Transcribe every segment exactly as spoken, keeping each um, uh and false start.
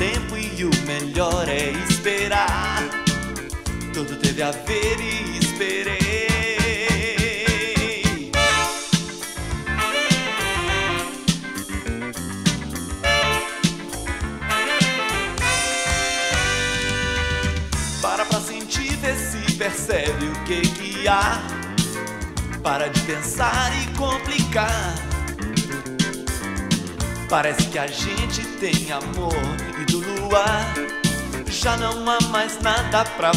tempo e o melhor é esperar. Tudo teve a ver e esperei. Para pra sentir, ver se percebe o que que há. Para de pensar e complicar. Parece que a gente tem amor e do luar já não há mais nada pra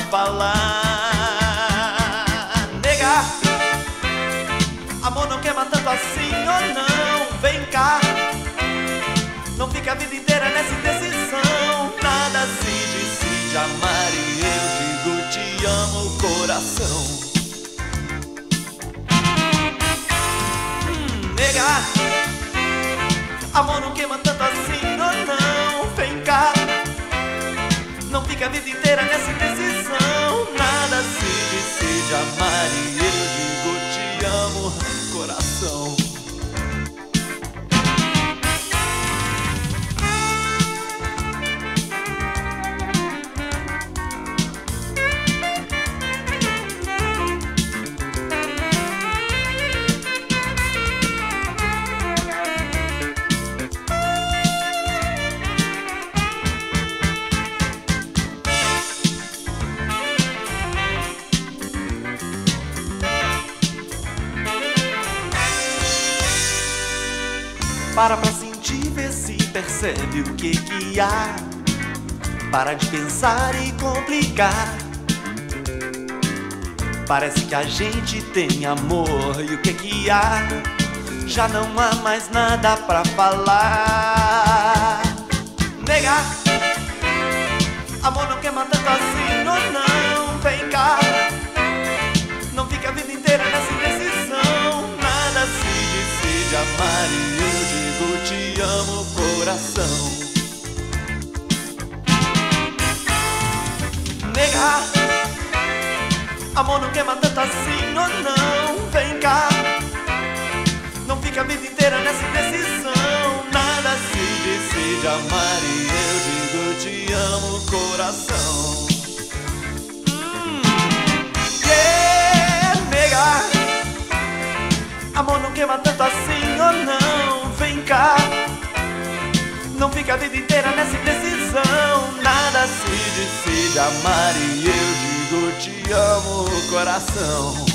falar. Negar, amor não queima tanto assim ou não. Vem cá, não fica a vida inteira nessa indecisão. Nada se decide amar e eu digo te amo, coração. hum, Negar, amor não queima tanto assim ou não. Vem cá, não fica a vida inteira nessa indecisão. Nada se decide amar e eu digo te amo, coração. Para pra sentir, ver se percebe o que que há. Para de pensar e complicar. Parece que a gente tem amor e o que que há? Já não há mais nada pra falar. Negar, amor não queima tanto assim ou não. Vem cá, não fica a vida inteira nessa indecisão. Nada se decide amar e eu digo te amo, coração. Negar, amor não queima tanto assim ou não. Vem cá, não fica a vida inteira nessa indecisão. Nada se decide amar e eu digo te amo, coração. hum, yeah, negar, amor não queima tanto assim ou não. Vem cá, não fica a vida inteira nessa indecisão. Nada se decide amar e eu digo te amo, coração.